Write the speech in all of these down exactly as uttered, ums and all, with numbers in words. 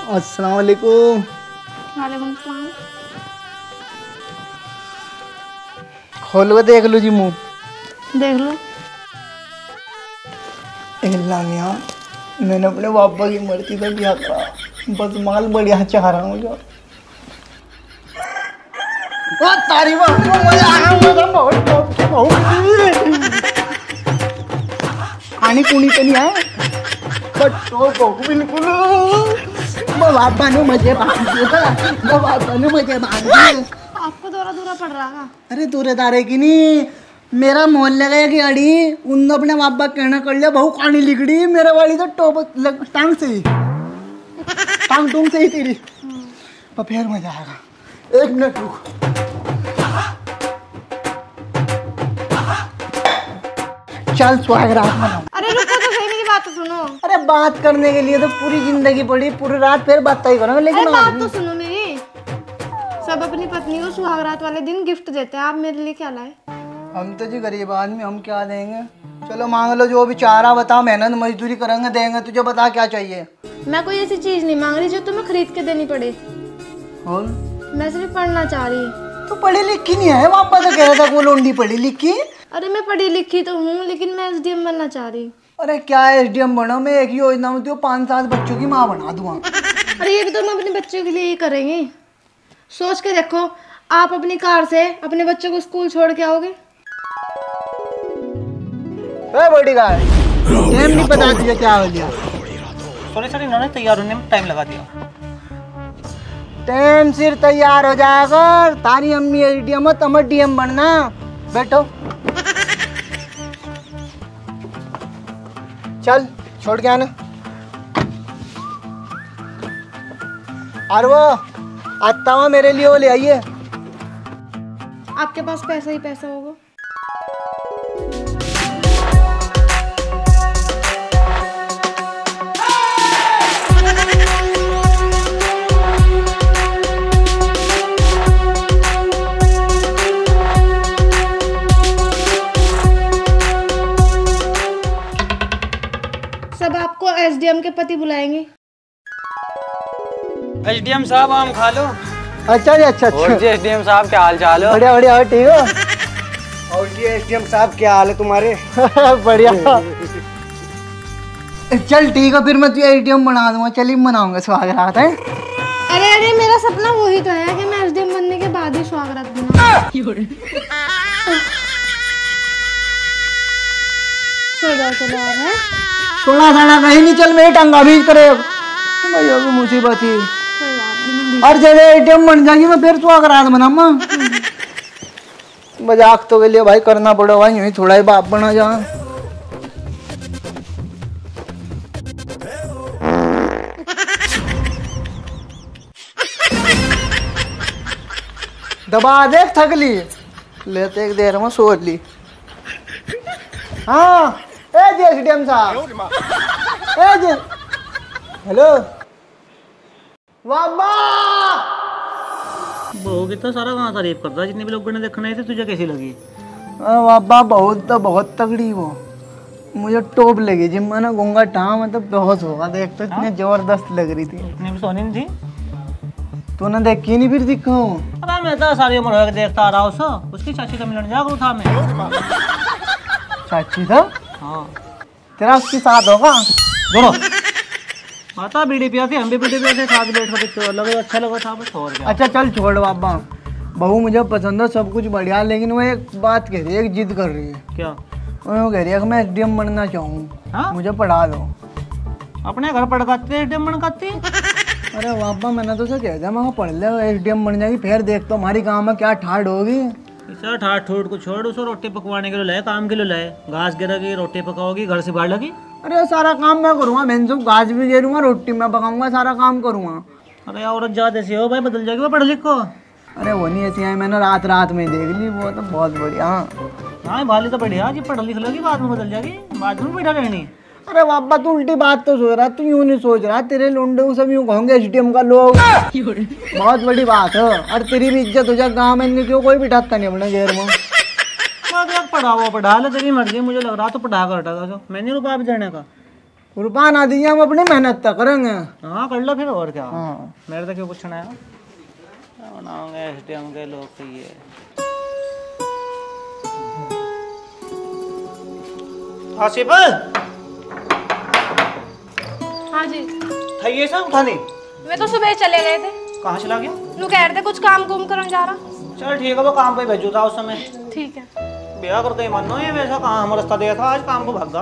अस्सलाम वालेकुम। वालेकुम सलाम। खोल के देख लो जी मुँह। देख लो। मियाँ मैंने अपने पापा की मर्जी से ब्याह करा, बस माल बढ़िया चाह रहा हूँ जो। तारी पानी पुनी तो नहीं है बिल्कुल। बाबा ने मुझे बांध दिया, बाबा ने मुझे बांध दिया। आपको दूरा दूरा पड़ रहा है। अरे दूरे दारे की नहीं, मेरा मोहल्ले का एक अड़ी उन अपने बाबा कहना कर लिया बहु कहानी लिखड़ी मेरे वाली तो टोप टांग से ही टांग टूंग से ही तेरी। पर फिर मजा आएगा। एक मिनट रुक। चल सुहाग रात मनाओ। अरे रुको तो सही, मेरी बात तो सुनो। अरे बात करने के लिए तो पूरी जिंदगी पड़ी, पूरी रात फिर बात ही करो। लेकिन अरे बात तो सुनो मेरी। सब अपनी पत्नी को सुहागरात वाले दिन गिफ्ट देते हैं, आप मेरे लिए क्या लाए? हम तो जी गरीब आदमी, हम क्या देंगे? चलो मांग लो जो भी चाह रहा, बताओ। मेहनत मजदूरी करेंगे देंगे। तुझे बता क्या चाहिए? मैं कोई ऐसी चीज नहीं मांग रही जो तुम्हें खरीद के देनी पड़े। और मैं सिर्फ पढ़ना चाह रही। तो पढ़ी लिखी नहीं है? पापा तो कह रहा था वो लोंडी पढ़ी लिखी। अरे मैं पढ़ी लिखी तो हूँ, लेकिन मैं एसडीएम बनना चाह रही। अरे क्या एसडीएम बनो? मैं एक योजना में तो पाँच सात बच्चों की माँ बना दूंगा। अरे ये भी तो हम अपने बच्चों के लिए ही करेंगे। सोच के देखो, आप अपनी कार से अपने बच्चों को स्कूल छोड़ के आओगे। बड़ी गाय टाइम नहीं पता तुझे क्या हो गया? सॉरी सर, इन्होंने तैयार होने में टाइम लगा दिया। टाइम सिर तैयार हो जाएगा। तारी अम्मी एसडीएम हो, तुम डीएम बनना। बैठो। चल छोड़ के आना। और वो आता हुआ मेरे लिए वो ले आइए। आपके पास पैसा ही पैसा होगा। सब आपको एसडीएम के पति बुलाएंगे। एसडीएम साहब आम खा लो। अच्छा जी, अच्छा अच्छा। और जी एसडीएम साहब क्या हाल चाल हो? बढ़िया बढ़िया, ठीक हो? और जी एसडीएम साहब क्या हाल है तुम्हारे? बढ़िया। चल ठीक है, फिर मैं तुझे एसडीएम बना दूंगा। चलिए मनाऊंगा सुहागरात है। अरे अरे मेरा सपना वही तो है कि मैं एसडीएम बनने के बाद ही सुहागरात बनाऊं। सो जाओ चलो आप। है सोना थाना कहीं नहीं, चल मेरी टंगा भी करे भैया की मुसीबत ही। और जब एटीएम बन जाएगी मैं फिर सुहागरात बनाऊंगा। मजाक तो के लिए भाई करना पड़ेगा भाई, यूं ही थोड़ा ही बाप बना जा। दबा देख थक ली लेते एक देर में सोच ली। हाँ ए जी एसडीएम साहब, ए जी हेलो बाबा। बहू की तो सारा वहाँ तारीफ करता, जितने भी लोग ने देखने थे। तुझे कैसी लगी? बाबा बहुत तो बहुत तगड़ी वो, मुझे टॉप लगी। जिम में ना गूंगा टाँग मतलब बेहोश होगा देख तो, इतनी जबरदस्त लग रही थी। इतनी भी सोनी नहीं थी? तूने देखी नहीं फिर दिखा हूँ? अरे मैं तो सारी उम्र होकर देखता आ रहा हूँ। सो उसकी चाची का मिलन जागरू था मैं। चाची था? हाँ। तेरा उसके साथ होगा? दोनों माता बीड़ी पिया थी, हम भी बीड़ी पिया थे, साथ बैठ कर तो लगा अच्छा लगा था बस। और क्या? अच्छा चल छोड़ बाबा, बहू मुझे पसंद है, सब कुछ बढ़िया, लेकिन वो एक बात कह रही है, एक जिद कर रही है। क्या? वो कह रही है कि मैं एसडीएम बनना चाहूँ। हाँ? मुझे पढ़ा दो। अपने घर पढ़ाते एसडीएम बनकाती? अरे बाबा मैंने तो उसे कह दिया, मैं पढ़ ले एसडीएम बन जाएगी, फिर देख तो हमारी गाँव में क्या ठाड़ होगी। सर ठाठ ठूठ को छोड़, उसको रोटी पकवाने के लिए लाए, काम के लिए लाए। घास गिरेगी, रोटी पकाओगी, घर से बाहर लगी। अरे सारा काम मैं करूँगा, मैं सब घास भी गिरूंगा, रोटी मैं पकाऊंगा, सारा काम करूँगा। अरे औरत जात ऐसी हो भाई, बदल जाएगी वो पढ़ लिख को। अरे वो नहीं ऐसी है, मैंने रात रात में देख ली, वो तो बहुत बढ़िया। हाँ भाली तो बढ़िया जी, पढ़ लिख लोगी बाद में बदल जाएगी, बाद में बैठा रहनी। अरे बाबा तू उल्टी बात तो सोच रहा, तू यूं नहीं सोच रहा। तेरे लुंडे सब यूं कहोगे एसडीएम का लोग, बहुत बड़ी बात है। और तेरी भी इज्जत हो जाए गाँव में, नहीं क्यों कोई बिठाता नहीं अपने घेर में। पढ़ा वो पढ़ा ले, तेरी मर्जी। मुझे लग रहा तो पढ़ा कर हटा, मैं नहीं रुपा भी देने का। रुपया ना दिए हम अपनी मेहनत तक करेंगे। हाँ कर लो फिर, और क्या। हाँ मेरे तो क्यों पूछना है, क्या बनाओगे एस डी एम के लोग तो ये। आसिफ हाँ जी, था ये सब उठा नहीं। मैं तो सुबह चले गए थे। कहाँ चला गया? नु कह रहे थे कुछ काम कुम करने जा रहा। चल ठीक है, वो काम पे भेजू था उस समय। ठीक है। ब्याह करके ही मानो ये वैसा कहाँ हम रास्ता दिया था, आज काम को भागा।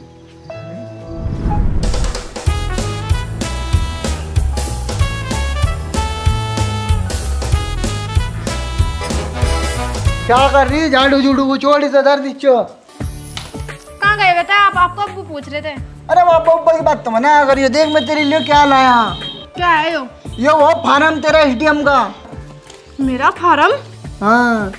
क्या कर रही है? झाड़ू झूडू को छोड़ी से दर्द इच्छो। कहाँ गए हुए थे आप? आपको अब्बू पूछ रहे थे। अरे बाबा ऊपर की बात तो मना करियो। देख मैं तेरे लिए क्या लाया। क्या है यो? ये वो फार्म तेरा एसडीएम का। मेरा फार्म? हाँ।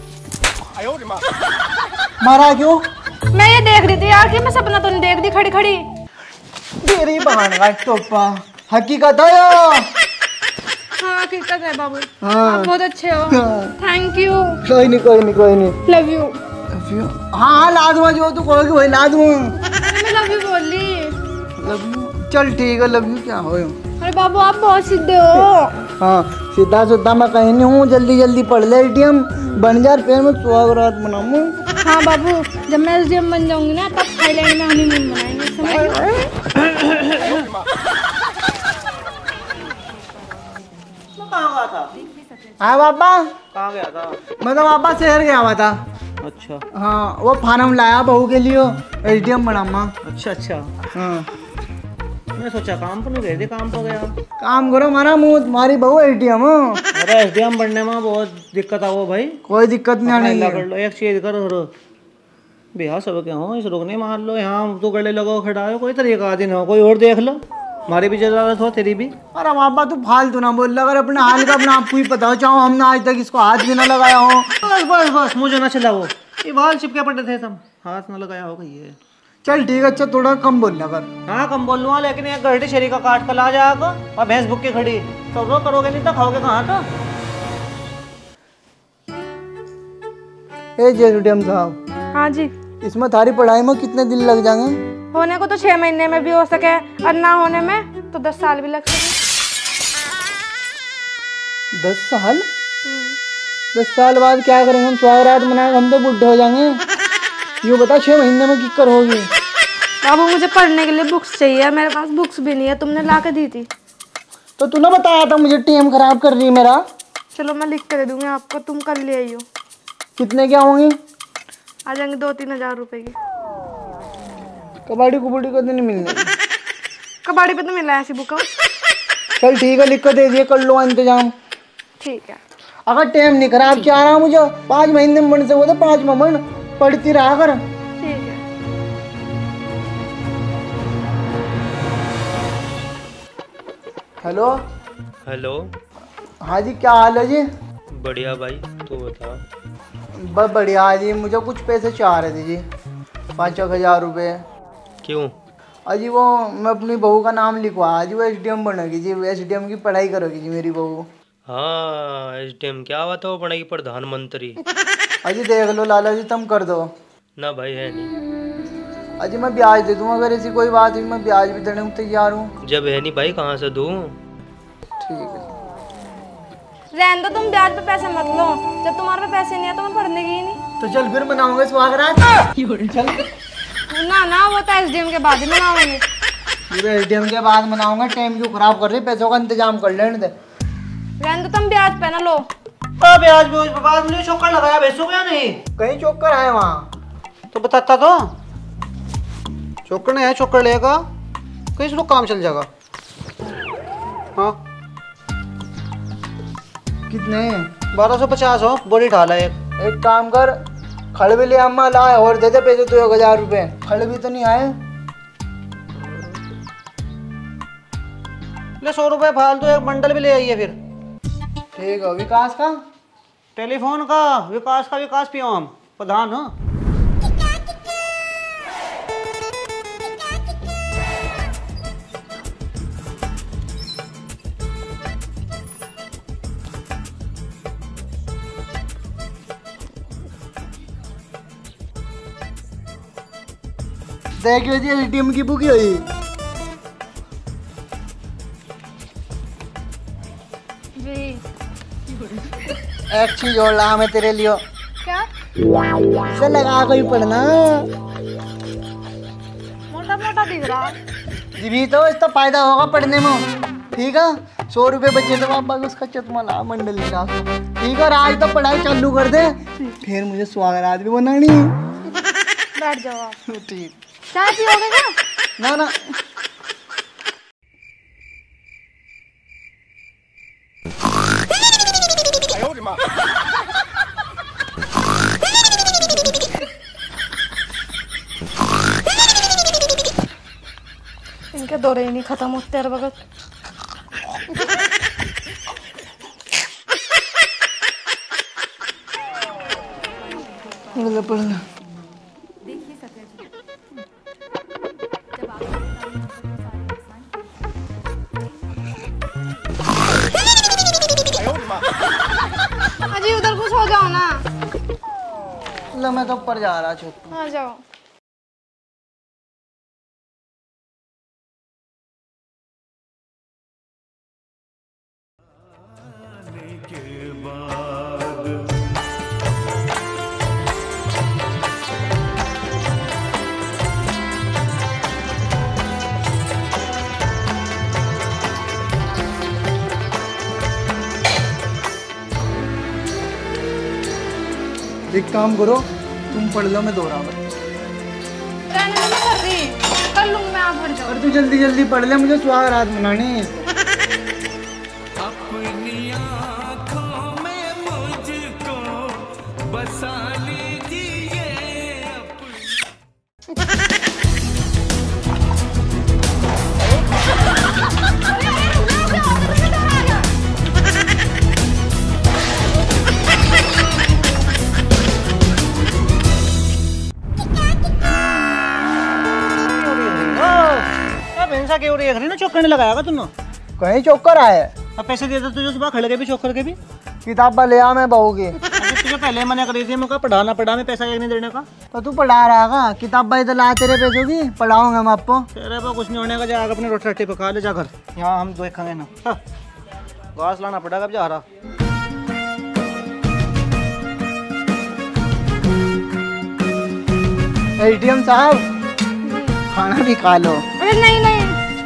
मारा क्यों? मैं ये देख रही थी यार कि मैं सपना तो नहीं देख दी खड़ी खड़ी। तेरी बहन का टोपा हकीकत है यो। हाँ हकीकत है बाबू। हाँ। आप बहुत अच्छे हो। Thank you. कोई नहीं कोई नहीं कोई नहीं। Love you. हाँ हाँ लाजमा जो तू कहोगी वही लाजमा। मैं लव यू बोल ली। लव यू चल ठीक है। लव यू क्या हो? अरे बाबू आप बहुत सीधे हो। हाँ सीधा सुधा मैं कहीं नहीं हूँ। जल्दी जल्दी पढ़ ले एसडीएम बन जा, फिर मैं सुहागरात मनाऊँ। हाँ बाबू जब मैं एसडीएम बन जाऊंगी ना तब थाईलैंड में हनीमून मनाएंगे, समझ? कहाँ गया था? हाँ बाबा कहाँ गया था? मैं तो बाबा शहर गया हुआ था। अच्छा हाँ वो फार्म लाया बहू के लिए एसडीएम बनामा। अच्छा अच्छा। हाँ मैं सोचा काम पर नहीं गए थे, काम पर गया। काम करो मारा मुँह, तुम्हारी बहू एसडीएम हो। अरे एस डी एम बनने में बहुत दिक्कत है वो भाई। कोई दिक्कत नहीं आने अल्लाह कर लो, एक चीज करो बिहार सब क्या हो, इस रुकने मार लो यहाँ तो गले लगो खड़ा हो, कोई तरीका आदि ना हो, कोई और देख लो। हमारी भी जरूरत हो, तेरी भी। अरे बाबा तू फालतू ना बोल। अगर अपने हाल का अपना आपको ही पता हो, चाहो हमने आज तक इसको हाथ भी ना लगाया हो। बस बस बस मुझे ना चला वो, ये बाल चिपके पड़े थे सब, हाथ ना लगाया होगा ये। चल ठीक है। अच्छा थोड़ा कम बोल कर। हाँ कम बोल लूँगा, लेकिन एक घंटे शरीर का काट कर ला जाएगा और भैंस भुक्की खड़ी तो रो करोगे नहीं तो खाओगे कहाँ था। ए जेडीएम साहब। हाँ जी। इसमें थारी पढ़ाई में कितने दिन लग जाएंगे? होने को तो छह महीने में भी हो सके और ना होने में तो दस साल भी लग सके। दस साल? दस साल बाद क्या करेंगे हम? सुहागरात मनाएंगे, हम तो बुढ़े हो जाएंगे। यूँ बता छह महीने में किक्कर होगी? बाबू मुझे पढ़ने के लिए बुक्स चाहिए, मेरे पास बुक्स भी नहीं है, तुमने ला के दी थी। तो तूने बताया था मुझे टाइम खराब कर रही है मेरा। चलो मैं लिख के दे दूंगी आपको, तुम कल ले आइयो। कितने क्या होंगी? आ जाएंगे दो तीन हजार रुपए की। कबाड़ी कुबाड़ी को तो नहीं मिलने? कबाड़ी पे तो मिला है ऐसी बुक। चल ठीक है, लिख कर दे दिए, कर लो इंतजाम। ठीक है। अगर टाइम नहीं खराब क्या रहा मुझे, पाँच महीने में बन से वो तो पाँच में बन, पढ़ती रहा कर। ठीक है। हेलो। हेलो। हाँ जी क्या हाल है जी? बढ़िया भाई, तू बता। बस बढ़िया जी। मुझे कुछ पैसे चाह रहे थे जी, पाँच एक हज़ार रुपये। क्यों? अजी वो मैं अपनी बहू का नाम लिखवा जी, वो एसडीएम बनेगी जी, एसडीएम की पढ़ाई करोगी जी मेरी बहू। हाँ एस डी एम क्या बात है, वो बनेगी प्रधानमंत्री। अजी देख लो लाला जी, तुम कर दो ना भाई, है नहीं। अजी मैं ब्याज दे दूँगा, अगर ऐसी कोई बात हुई मैं ब्याज भी देने को तैयार हूँ। जब है नहीं भाई कहाँ से दूँ? ठीक है। रहने दो, तुम ब्याज पे पैसे मत लो, जब तुम्हारे पे पैसे नहीं है तो मैं पढ़ने की ही नहीं। तो चल फिर मनाऊंगे सुहागरात। चल ना ना वो तो एसडीएम के बाद ही मनाओगे। पूरे एसडीएम के बाद मनाऊंगा। टाइम क्यों खराब कर रही, पैसों का इंतजाम कर लेने दे। रहने दो, तुम ब्याज पे ना लो। ब्याज ब्याज बाद में चौकर लगाया बेचोगे या नहीं? कहीं चौकर आए वहाँ तो बताता तो, चौकर नहीं है, चौकर लेगा कहीं से लोग काम चल जाएगा। हाँ कितने? बारह सौ पचास हो, बोरी ढाला एक। एक काम कर, खड़ भी ले अम्मा लाए और दे दे पैसे तो एक हजार रुपये। खड़ भी तो नहीं आए। ले सौ रुपए फालतू, एक बंडल भी ले आइए फिर। ठीक है। विकास का? टेलीफोन का विकास का, विकास पियो हम प्रधान हो। देखियो जी एसडीएम की बुक हुई। एक चीज और ला मैं तेरे लिए। क्या? इसे लगा के ही पढ़ना। मोटा मोटा दिख रहा। जी तो इसका फायदा होगा पढ़ने में, ठीक है। सौ रुपए बचे तो पापा को उसका चश्मा ला मंडल का, ठीक है। और आज तो पढ़ाई चालू कर दे, फिर मुझे स्वागरात भी बनानी। बैठ जाओ आप। ठीक। चाय पियोगे क्या? ना ना। इनके दौरे ही नहीं खत्म होते हर वक्त। पढ़ पढ़ना। अजी उधर कुछ हो जाओ ना। लो मैं तो ऊपर जा रहा छत। हाँ जाओ। एक काम करो, तुम पढ़ लो, मैं दो रहा हूँ। रहने दो, मैं कर रही कर लूंगी मैं, आप पढ़ जाओ। और तू जल्दी जल्दी पढ़ ले, मुझे स्वागरात मनानी है। अपनी आँखों में मुझको बसा लीजिए। ऐसा क्यों देख रही ना, चौक करने लगाया तुमने? कहीं चौकर आए? अब पैसे दे दो तुझे, सुबह खड़े के भी चौक करके भी। किताब ले आ, मैं बहू की। तुझे पहले मना करी थी, मैं कहा पढ़ाना पढ़ा, मैं पैसा एक नहीं देने का। तो तू पढ़ा रहा का? किताब तो ला तेरे पैसों की, पढ़ाऊंगा मैं आपको। तेरे पे कुछ नहीं होने का, जाकर अपनी रोटी रट्टी पका ले जा घर, यहाँ हम देखेंगे ना। घास लाना पड़ेगा अब जा रहा। एटीएम साहब खाना भी खा लो। अरे नहीं नहीं।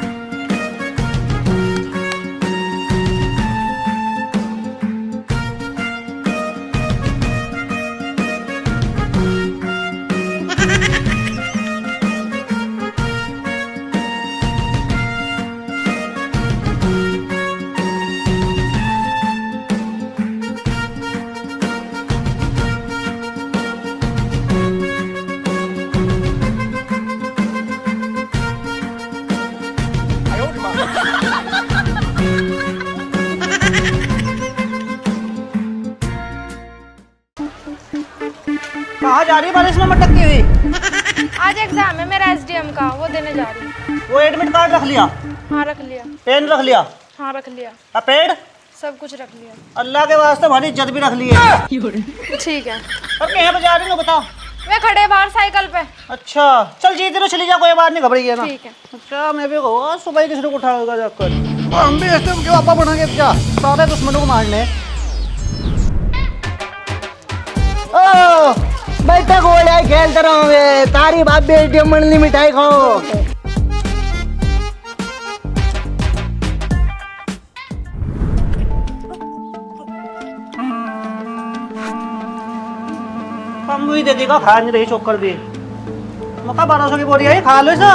कहाँ जा रही बारिश में मटकती हुई? आज एग्जाम है मेरा एसडीएम का, वो देने जा रही हूँ। वो एडमिट कार्ड रख लिया? हाँ रख लिया। पेन रख लिया? हाँ रख लिया। अब पेड़? सब कुछ रख लिया। अल्लाह के वास्ते हमारी इज्जत भी रख ली है। ठीक है। अब कहाँ पे जा रही हो बताओ? मैं खड़े बाहर साइकिल पे। अच्छा चल जी, इधर चली जा, कोई बात नहीं, घबराइए ना। ठीक है। अच्छा मैं भी कहूँगा सुबह ही किसी को उठाएगा जाकर, हम भी ऐसे उनके पापा बनाएंगे क्या, सारे दुश्मनों को मारने। ओ बैठक हो जाए, खेलते रहोगे, तारी बाप भी एटीएम मंडली मिठाई खाओ। हम भी दे देगा, खा नहीं रही चौकर भी। मका बारह सौ की बोरी है, खा लो इसे।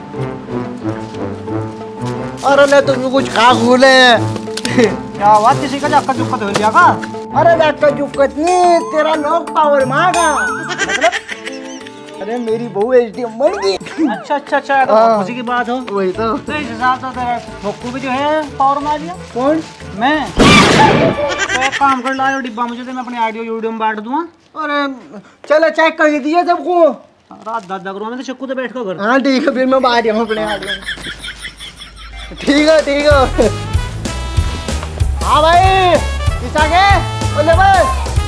अरे ले तुम कुछ खा खूले। क्या बात, किसी का जाकर चुपका धो लिया का? अरे डॉक्टर जुक्कत नहीं, तेरा लोग पावर मांगा। मतलब अरे मेरी बहू एटीएम बन गई। अच्छा अच्छा अच्छा, तो हाँ। खुशी की बात हो। वही तो। तो इस हिसाब से तेरा ठोकू भी जो है पावर मार दिया। कौन? मैं तो एक काम कर लाओ डिब्बा मुझे दे, मैं अपनी आइडियो यूडियो में बांट दूंगा। अरे चलो चेक कर दिया सबको। रात दस दस करो, मैं तो चक्कू तो बैठ कर घर। हाँ ठीक है, फिर मैं बाहर जाऊँ अपने आइडियो में। ठीक है ठीक है। हाँ भाई किसा के बोले भाई,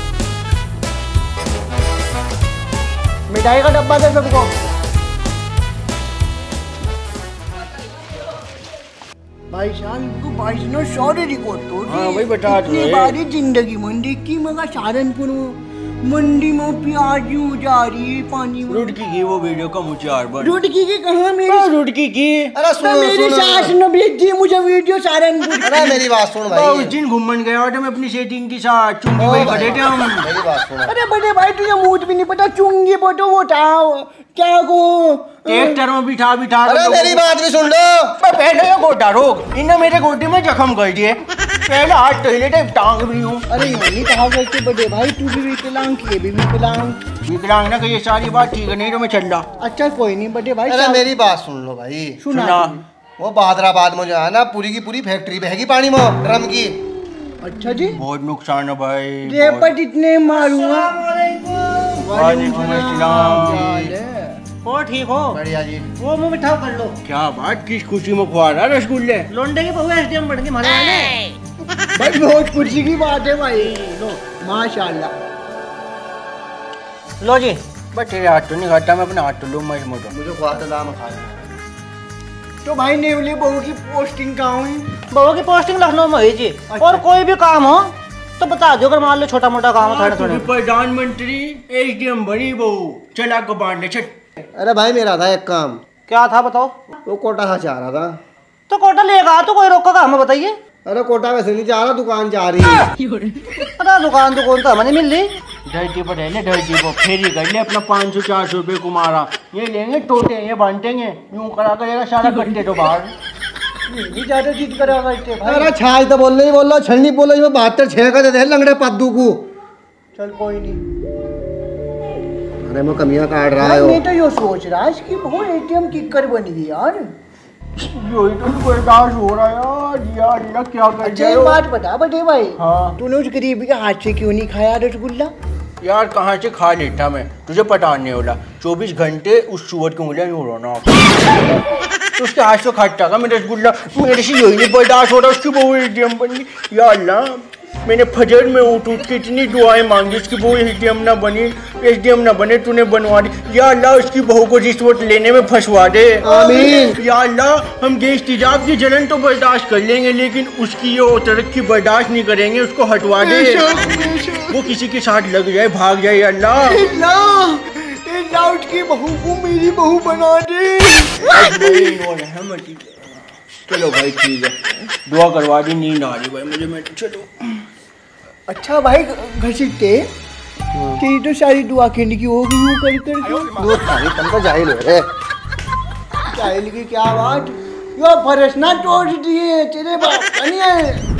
मिठाई का डब्बा दे सबको। भाई साहब इनको बाईस ना सारे रिकॉर्ड तोड़ हाँ, वही बता रहे इतनी हैं। बारी जिंदगी मंडी की मगर सहारनपुर में मंडी में प्याज यूं जा रही है पानी में। रुड़की की वो वीडियो का मुझे आर बार रुड़की की कहाँ मेरी रुड़की की। अरे तो सुनो मेरी सुनो सास ने भेज दी मुझे वीडियो सहारनपुर। अरे मेरी बात सुन उस भाई, दिन घूमन गया और मैं अपनी सेटिंग के साथ चुंगी ओ भाई भाई, खड़े थे हम। मेरी बात सुनो। अरे बड़े भाई तुझे मूड भी नहीं पता चुंगी बोटो वो था क्या को ट्रैक्टर में बिठा बिठा के अरे लोगों मेरी को- बात भी सुन लो। मैं पहले ये गोटा रोक, इन्हें मेरे गोटे में जख्म कर दिए। पहले हाथ टहले थे, टांग भी हूँ। अरे यूं नहीं कहा करते बड़े भाई तू भी विकलांग ये भी विकलांग। विकलांग ना कि ये सारी बात ठीक है, नहीं तो मैं चल रहा। अच्छा कोई नहीं बड़े भाई अरे सब- मेरी बात सुन लो भाई। सुना सुना। वो बहादराबाद में जो है ना पूरी की पूरी फैक्ट्री बहेगी पानी में ड्रम की। अच्छा जी बहुत नुकसान है भाई। रेपट इतने मारूंगा। वालेकुम अस्सलाम जी। हो ठीक हो? बढ़िया जी। वो मुंह मिठाओ कर लो। क्या बात, किस खुशी में खुआ रहा रसगुल्ले। लोंडे की बहू एसडीएम बन गई हमारे वाले। भाई बहुत खुशी की बात है भाई। लो माशाल्लाह। लो जी। बस तेरे हाथ तो नहीं खाता, मैं अपने हाथ तो लूँ मैं मोटो। मुझे खुआ तो दाम खाया। तो भाई नेवली बहू की पोस्टिंग कहाँ हुई? बहू की पोस्टिंग लखनऊ में हुई जी। और कोई भी काम हो तो बता दो, अगर मान लो छोटा मोटा काम हो थोड़े थोड़े। प्रधानमंत्री एसडीएम बनी बहू चला को बांध ले छट। अरे भाई मेरा था एक काम, क्या था बताओ? वो कोटा सा चाह रहा था। तो कोटा लेगा तो कोई रोकेगा हमें बताइए। अरे कोटा वैसे नहीं चाह रहा, दुकान जा रही है। पता दुकान दुकान तो हमें नहीं मिल रही। धरती पर रहने धरती पर फेरी कर ले अपना पाँच सौ चार सौ रुपये कुमारा। ये लेंगे टोटे, ये बांटेंगे, यूं करा करेगा सारा कट्टे तो बाहर। नहीं ज्यादा जीत करा करते भाई। अरे छाछ तो बोल रही बोल रहा छलनी बोल रही बहत्तर छह का देते हैं लंगड़े पद्दू को। चल कोई नहीं। अरे मैं कमियां काट रहा भाई है। मैं तो ये सोच रहा है कि बहुत एटीएम किकर बन गई यार। यही तो बर्दाश्त हो रहा है यार। यार अल्लाह क्या कर अच्छा एक बात बता बड़े भाई, हाँ। तूने उस गरीब के हाथ से क्यों नहीं खाया रसगुल्ला? यार कहाँ से खा लेता मैं, तुझे पता नहीं होला। चौबीस घंटे उस सुअर की उंगलियां यूं रोना। तो उसके हाथ से खाता का मैं रसगुल्ला, मेरे से यही नहीं बर्दाश्त हो रहा। उसकी बहू एटीएम बन गई। या अल्लाह, मैंने फजर में उठ उठ के इतनी दुआएं मांगी उसकी बहू एसडीएम ना बनी, एसडीएम ना बने, तूने बनवा दी। या अल्लाह उसकी बहू को रिश्वत लेने में फंसवा दे। आमीन। या अल्लाह, हम गैस तेजाब की जलन तो बर्दाश्त कर लेंगे लेकिन उसकी ये तरक्की बर्दाश्त नहीं करेंगे, उसको हटवा दे। वो किसी के साथ लग जाए, भाग जाए। या अल्लाह, अल्लाह, अल्लाह उसकी बहू को मेरी बहू बना दे। चलो भाई ठीक है, दुआ करवा दी। नींद आ रही भाई मुझे, मैं चलो। अच्छा भाई घसीटते तेरी तो सारी दुआ कहने की होगी यूं कर कर के। दूध खाली तुम तो जाहिल हो रे। जाहिल की क्या बात, यो फरस ना तोड़ दिए तेरे बाप का नहीं है।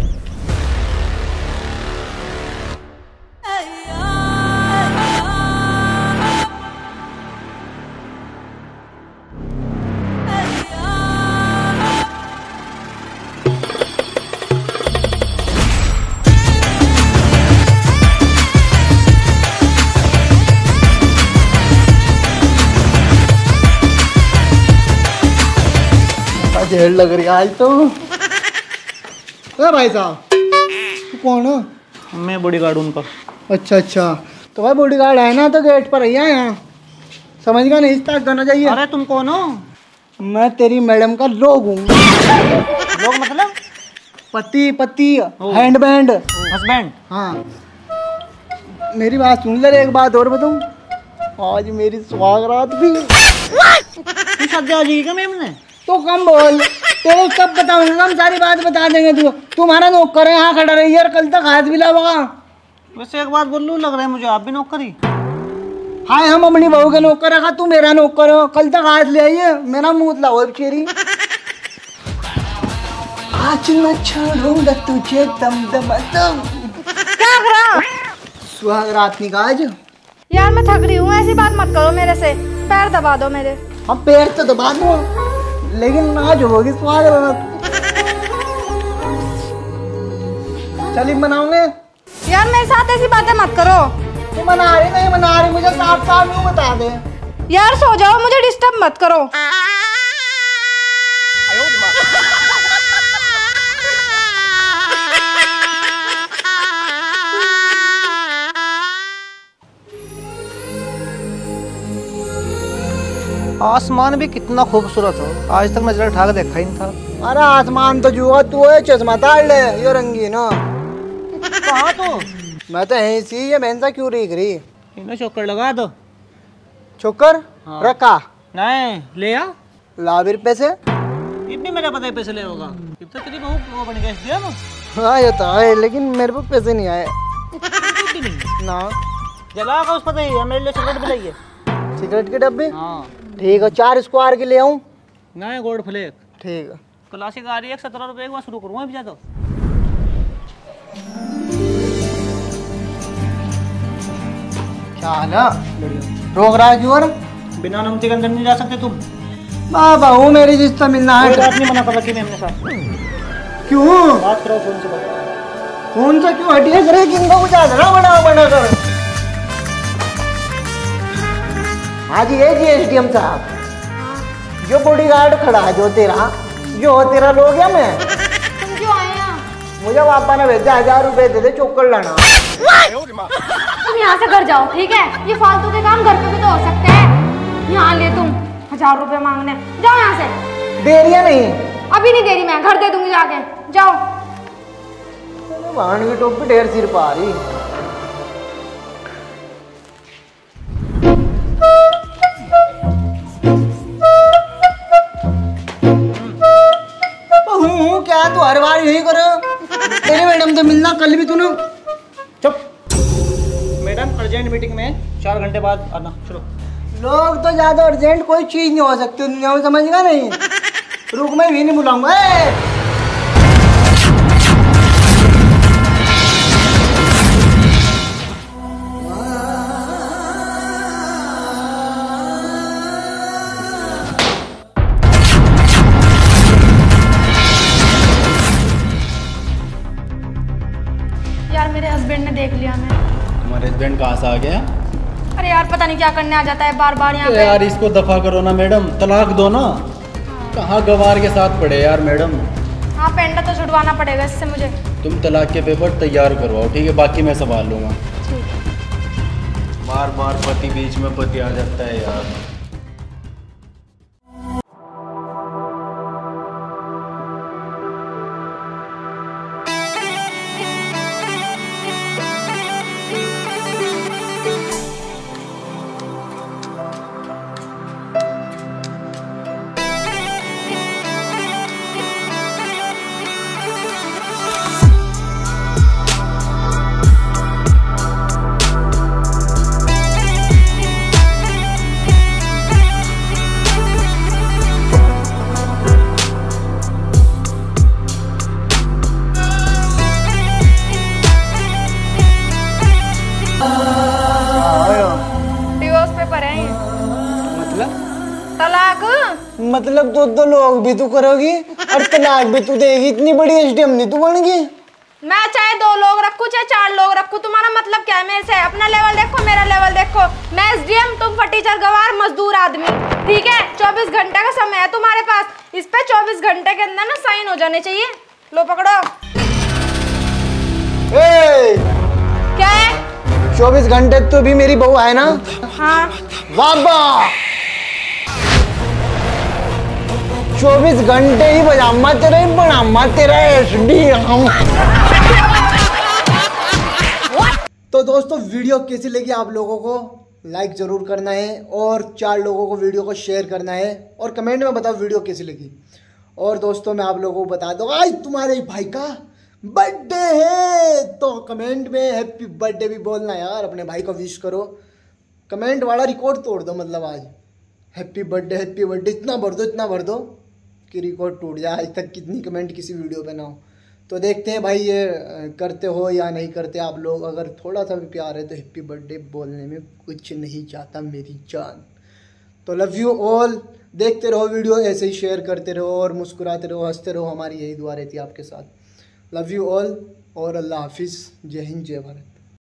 ढेर लग रही है आज तो। अरे भाई साहब तू कौन हो? मैं बॉडीगार्ड उनका। अच्छा अच्छा, तो भाई बॉडीगार्ड है ना तो गेट पर आइए यहाँ, समझ गया नहीं, इस तक करना चाहिए। अरे तुम कौन हो? मैं तेरी मैडम का लोग हूँ। लोग मतलब? पति पति हैंड बैंड। हस्बैंड। हाँ मेरी बात सुन ले, एक बात और बताऊँ, आज मेरी सुहागरात भी। तुम शादी आ जाएगी क्या मैम ने? तो कम बोल, तेरे कब बताऊंगा, हम सारी बात बता देंगे। तू तुम्हारा नौकर है यहाँ खड़ा रही यार, कल तक हाथ भी लावा। वैसे एक बात बोल लूँ, लग रहा है मुझे आप भी नौकरी। हाँ हम अपनी बहू का नौकर रखा, तू मेरा नौकर हो, कल तक हाथ ले आइए, मेरा मुंह लाओ चेरी। आज न छोड़ूंगा तुझे दम दम दम। क्या कर रहा? सुहाग रात नहीं का आज। यार मैं थक रही हूँ, ऐसी बात मत करो मेरे से, पैर दबा दो मेरे। हम पैर तो दबा दो लेकिन आज होगी सुहाग रात। चलिए मनाओगे? यार मेरे साथ ऐसी बातें मत करो। तू मना रही नहीं मना रही, मुझे साफ साफ यूं बता दे। यार सो जाओ, मुझे डिस्टर्ब मत करो। आसमान भी कितना खूबसूरत हो, आज तक नजर उठा के देखा ही नहीं था। अरे आसमान तो जुआ तू है, चश्मा ताड़ ले यो रंगी ना। कहाँ तो मैं तो यहीं सी, ये भैंसा क्यों रही रही? इन्हें चौकर लगा दो। छोकर हाँ। रखा नहीं ले आ, ला भी पैसे। इतनी मेरा पता है पैसे ले होगा, इतना तेरी बहू वो बन गया दिया ना। हाँ ये तो है, लेकिन मेरे पास पैसे नहीं आए ना। जला का उस पता ही है, मेरे लिए सिगरेट भी लाइए। सिगरेट के डब्बे? हाँ ठीक है, चार स्क्वायर के ले आऊँ? नहीं गोल्ड फ्लेक ठीक है। क्लासिक आ रही है, सत्रह रुपए के बाद शुरू करूँगा अभी तो। क्या हाल है? रोक रहा है क्यों? और बिना अनुमति के अंदर नहीं जा सकते तुम। बाबा हूँ, मेरी रिश्ता मिलना कोई है। बात नहीं मना कर रखी मैंने साथ। क्यों बात करो फोन से बात। फोन से क्यों हटिया करे? किनको बुझा देना बना बना कर। हाँ जी, ये जी एस डी एम साहब, जो बॉडीगार्ड खड़ा है जो तेरा, जो तेरा लोग है मैं। तुम क्यों आए यहाँ? मुझे पापा ने भेजा हजार रुपए दे दे चोकर लाना। तुम यहाँ से घर जाओ, ठीक है? ये फालतू के काम घर पे भी तो हो सकते हैं। यहाँ ले तुम हजार रुपए मांगने, जाओ यहाँ से। देरिया नहीं, अभी नहीं दे रही, मैं घर दे दूंगी जाके, जाओ। वाहन की टोपी ढेर सिर पा रही। हूँ क्या तू हर बार यही करो? तेरे मैडम से मिलना कल भी तूने। चुप। मैडम अर्जेंट मीटिंग में चार घंटे बाद आना। चलो। लोग तो ज्यादा अर्जेंट कोई चीज नहीं हो सकती दुनिया में, समझेगा नहीं? रुक, मैं भी नहीं बुलाऊंगा। यार मेरे हस्बैंड ने देख लिया मैं। तुम्हारे हस्बैंड कहाँ से आ गया? अरे यार पता नहीं क्या करने आ जाता है बार बार यहाँ पे। यार इसको दफा करो ना मैडम, तलाक दो ना। कहाँ गवार के साथ पड़े यार मैडम। हाँ पेंडा तो छुड़वाना पड़ेगा इससे मुझे। तुम तलाक के पेपर तैयार करवाओ, ठीक है? बाकी मैं संभाल लूंगा। बार बार पति बीच में पति आ जाता है यार। डिवोर्स पेपर है ये। मतलब तलाक। मतलब दो दो लोग भी तू करोगी और तलाक भी तू देगी? इतनी बड़ी एस डी एम नहीं तू बन गई? मैं चाहे दो लोग रखूं चाहे चार लोग रखूं, तुम्हारा मतलब क्या है मेरे से? अपना लेवल देखो, मेरा लेवल देखो। मैं एस डी एम, तुम फटीचर गवार मजदूर आदमी, ठीक है? चौबीस घंटे का समय है तुम्हारे पास, इस पे चौबीस घंटे के अंदर ना साइन हो जाने चाहिए। लो पकड़ो। ए, क्या है? चौबीस घंटे तो भी मेरी बहू है ना? हाँ। बाबा चौबीस घंटे ही बजामा तेरा ही बनामा तेरा एस डी एम। तो दोस्तों वीडियो कैसी लगी आप लोगों को? लाइक जरूर करना है और चार लोगों को वीडियो को शेयर करना है और कमेंट में बताओ वीडियो कैसी लगी। और दोस्तों मैं आप लोगों को बता दूं आज तुम्हारे भाई का बर्थडे है, तो कमेंट में हैप्पी बर्थडे भी बोलना यार, अपने भाई को विश करो। कमेंट वाला रिकॉर्ड तोड़ दो, मतलब आज हैप्पी बर्थडे हैप्पी बर्थडे इतना भर दो इतना भर दो कि रिकॉर्ड टूट जाए। आज तक कितनी कमेंट किसी वीडियो पे ना हो। तो देखते हैं भाई ये करते हो या नहीं करते आप लोग। अगर थोड़ा सा भी प्यार है तो हैप्पी बर्थडे बोलने में कुछ नहीं चाहता मेरी जान। तो लव यू ऑल, देखते रहो वीडियो, ऐसे ही शेयर करते रहो और मुस्कुराते रहो, हंसते रहो। हमारी यही दुआ रहती है आपके साथ। लव यू ऑल और अल्लाह हाफिज़। जय हिंद जय भारत।